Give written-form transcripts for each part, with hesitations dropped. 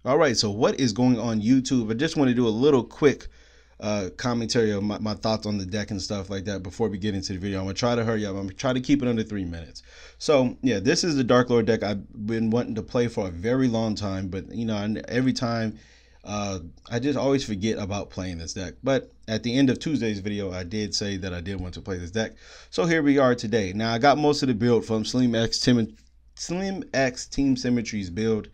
All right, so what is going on YouTube? I just want to do a little quick commentary of my thoughts on the deck and stuff like that before we get into the video. I'm gonna try to hurry up. I'm gonna try to keep it under 3 minutes. So yeah, this is the Dark Lord deck I've been wanting to play for a very long time, but you know, every time I just always forget about playing this deck. But at the end of Tuesday's video, I did say that I did want to play this deck. So here we are today. Now I got most of the build from Slim X Team Symmetry's build.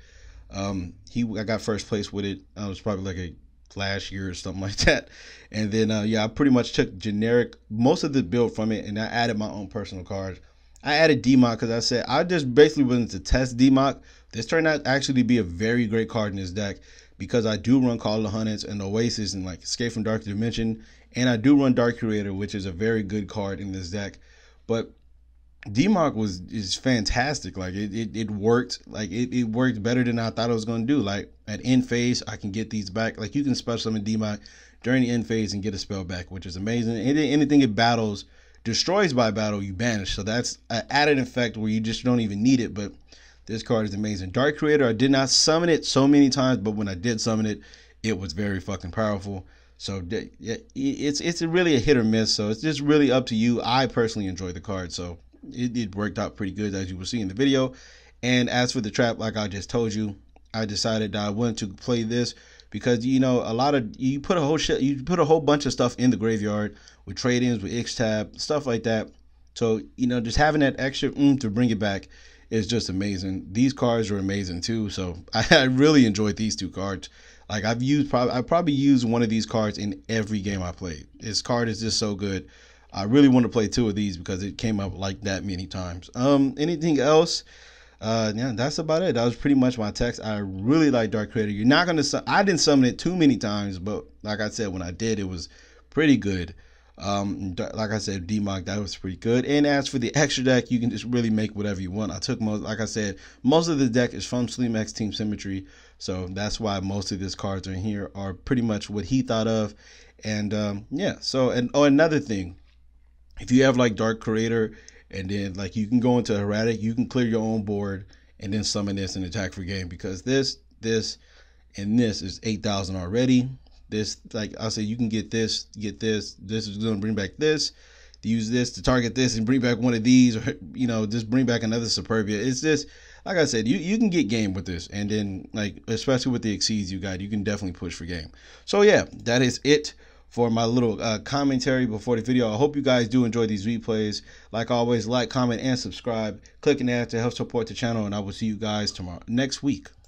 I got first place with it. It was probably like a last year or something like that. And then yeah, I pretty much took generic most of the build from it, and I added my own personal cards. I added DMOC because I said I just basically wanted to test DMOC. This turned out actually to be a very great card in this deck because I do run Call of the Hunteds and Oasis and like Escape from Dark Dimension, and I do run Dark Creator, which is a very good card in this deck. But DMOC is fantastic. Like it worked. Like it worked better than I thought it was going to do. Like at end phase, I can get these back. Like you can special summon DMOC during the end phase and get a spell back, which is amazing. And anything it battles, destroys by battle, you banish. So that's an added effect where you just don't even need it. But this card is amazing. Dark Creator, I did not summon it so many times, but when I did summon it, it was very fucking powerful. So yeah, it's really a hit or miss. So it's just really up to you. I personally enjoy the card, so it worked out pretty good, as you will see in the video. And as for the trap, like I just told you, I decided that I wanted to play this because, you know, you put a whole bunch of stuff in the graveyard with trade-ins, with X-Tab, stuff like that. So, you know, just having that extra to bring it back is just amazing. These cards are amazing too. So I really enjoyed these two cards. Like I probably used one of these cards in every game I played. This card is just so good. I really want to play two of these because it came up like that many times. Anything else? Yeah, that's about it. That was pretty much my text. I really like Dark Creator. You're not gonna. I didn't summon it too many times, but like I said, when I did, it was pretty good. Like I said, DMOC, that was pretty good. And as for the extra deck, you can just really make whatever you want. I took like I said, most of the deck is from Slim X Team Symmetry, so that's why most of these cards in here are pretty much what he thought of. And yeah. So another thing. If you have like Dark Creator and then like you can go into Erratic, you can clear your own board and then summon this and attack for game, because this, and this is 8,000 already. This, like I said, you can get this. This is going to bring back this. Use this to target this and bring back one of these, or you know, just bring back another Superbia. It's just, like I said, you can get game with this, and then like especially with the exceeds you got, you can definitely push for game. So yeah, that is it for my little commentary before the video. I hope you guys do enjoy these replays. Like always, like, comment, and subscribe. Click an ad to help support the channel, and I will see you guys next week.